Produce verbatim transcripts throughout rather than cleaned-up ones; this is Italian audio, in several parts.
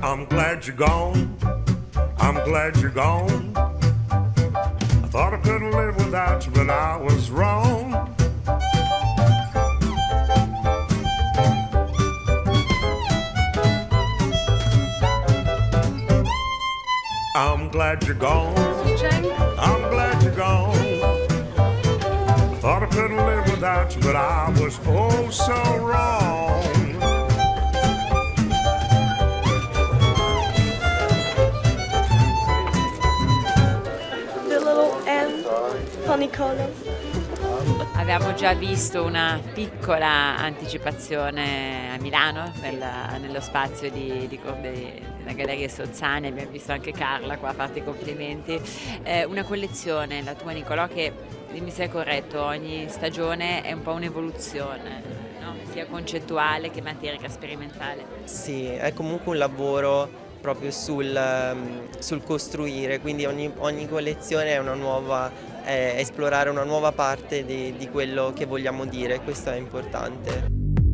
I'm glad you're gone, I'm glad you're gone. I thought I couldn't live without you, but I was wrong. I'm glad you're gone, I'm glad you're gone. I thought I couldn't live without you, but I was oh so wrong. The little M, funny colors. Abbiamo già visto una piccola anticipazione a Milano, nella, nello spazio di, di, di, della Galleria Sozzani, abbiamo visto anche Carla qua a farti i complimenti. Eh, una collezione, la tua Nicolò, che, dimmi se è corretto, ogni stagione è un po' un'evoluzione, no? Sia concettuale che materica, sperimentale. Sì, è comunque un lavoro proprio sul, sul costruire, quindi ogni, ogni collezione è una nuova, è esplorare una nuova parte di, di quello che vogliamo dire, questo è importante.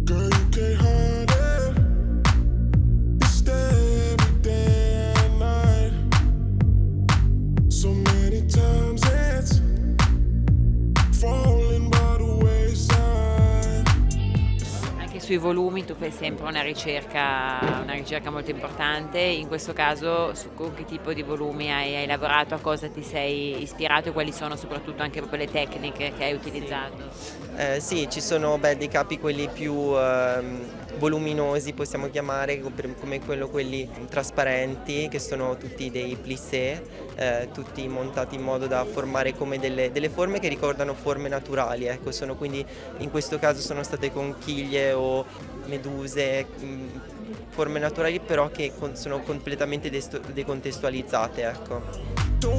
Sui volumi tu fai sempre una ricerca, una ricerca molto importante, in questo caso su con che tipo di volumi hai, hai lavorato, a cosa ti sei ispirato e quali sono soprattutto anche proprio le tecniche che hai utilizzato? Eh, sì, ci sono beh, dei capi quelli più eh, voluminosi, possiamo chiamare, come quello, quelli trasparenti, che sono tutti dei plissé, eh, tutti montati in modo da formare come delle, delle forme che ricordano forme naturali, ecco, sono quindi in questo caso sono state conchiglie o meduse, forme naturali però che sono completamente decontestualizzate, ecco.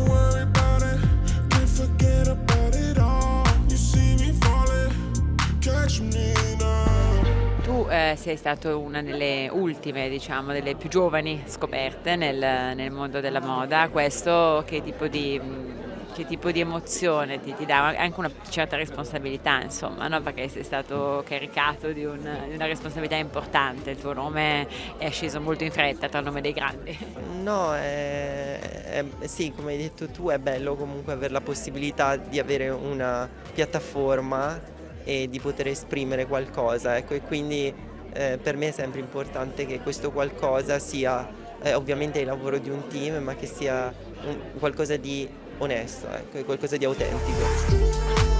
Tu eh, sei stato una delle ultime, diciamo, delle più giovani scoperte nel, nel mondo della moda. Questo che tipo di Che tipo di emozione ti, ti dà? Anche una certa responsabilità, insomma, no? Perché sei stato caricato di, un, di una responsabilità importante, il tuo nome è sceso molto in fretta tra il nome dei grandi. No, è, è, sì, come hai detto tu, è bello comunque avere la possibilità di avere una piattaforma e di poter esprimere qualcosa, ecco, e quindi eh, per me è sempre importante che questo qualcosa sia eh, ovviamente il lavoro di un team, ma che sia un, qualcosa di onesto, ecco, qualcosa di autentico.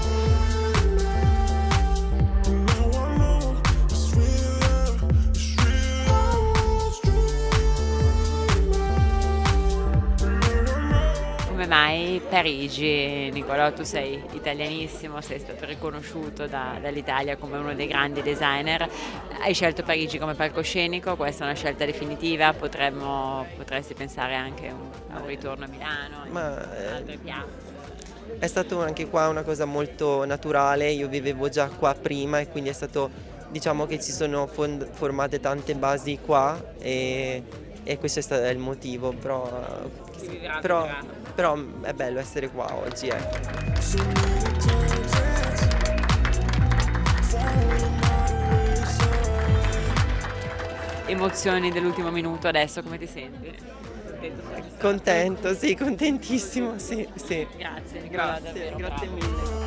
Come mai Parigi, Nicolò? Tu sei italianissimo, sei stato riconosciuto da, dall'Italia come uno dei grandi designer, hai scelto Parigi come palcoscenico, questa è una scelta definitiva, potremmo, potresti pensare anche a un ritorno a Milano, Ma, in altre piazze? È stato anche qua una cosa molto naturale, io vivevo già qua prima e quindi è stato, diciamo che ci sono formate tante basi qua e, e questo è stato il motivo, però, però, però è bello essere qua oggi, ecco. Emozioni dell'ultimo minuto adesso, come ti senti? Contento, sì, contentissimo, sì, sì. Grazie, grazie, grazie mille.